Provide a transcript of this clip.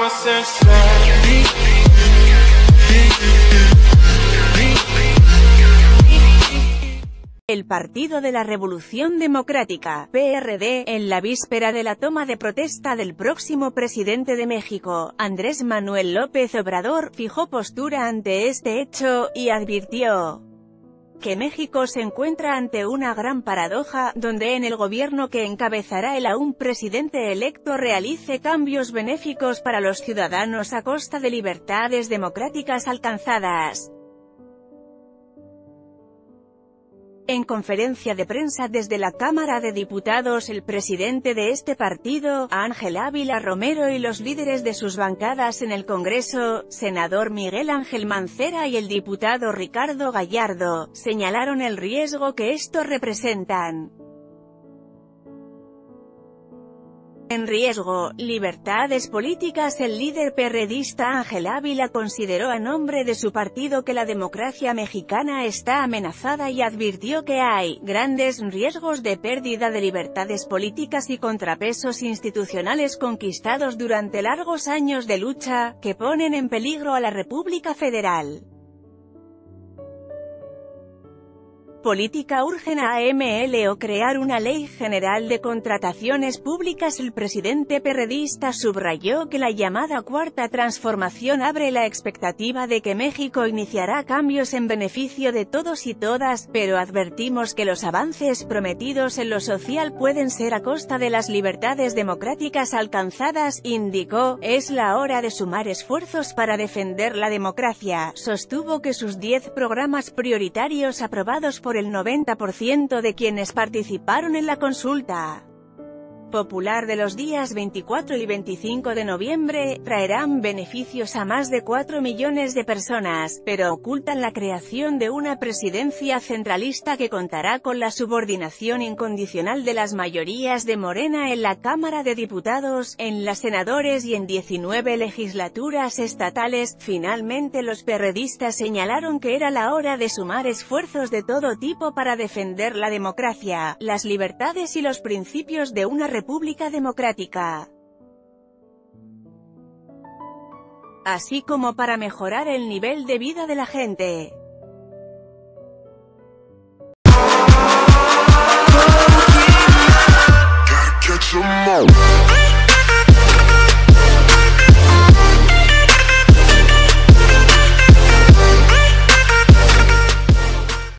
El Partido de la Revolución Democrática, PRD, en la víspera de la toma de protesta del próximo presidente de México, Andrés Manuel López Obrador, fijó postura ante este hecho, y advirtió que México se encuentra ante una gran paradoja, donde en el gobierno que encabezará el aún presidente electo realice cambios benéficos para los ciudadanos a costa de libertades democráticas alcanzadas. En conferencia de prensa desde la Cámara de Diputados, el presidente de este partido, Ángel Ávila Romero, y los líderes de sus bancadas en el Congreso, senador Miguel Ángel Mancera y el diputado Ricardo Gallardo, señalaron el riesgo que estos representan. En riesgo, libertades políticas. El líder perredista Ángel Ávila consideró a nombre de su partido que la democracia mexicana está amenazada y advirtió que hay grandes riesgos de pérdida de libertades políticas y contrapesos institucionales conquistados durante largos años de lucha, que ponen en peligro a la República Federal. Política. Urgen a AMLO crear una ley general de contrataciones públicas. El presidente perredista subrayó que la llamada Cuarta Transformación abre la expectativa de que México iniciará cambios en beneficio de todos y todas, pero advertimos que los avances prometidos en lo social pueden ser a costa de las libertades democráticas alcanzadas, indicó. Es la hora de sumar esfuerzos para defender la democracia. Sostuvo que sus 10 programas prioritarios aprobados por el 90% de quienes participaron en la consulta popular de los días 24 y 25 de noviembre, traerán beneficios a más de 4 millones de personas, pero ocultan la creación de una presidencia centralista que contará con la subordinación incondicional de las mayorías de Morena en la Cámara de Diputados, en las senadores y en 19 legislaturas estatales. Finalmente, los perredistas señalaron que era la hora de sumar esfuerzos de todo tipo para defender la democracia, las libertades y los principios de una república democrática, así como para mejorar el nivel de vida de la gente.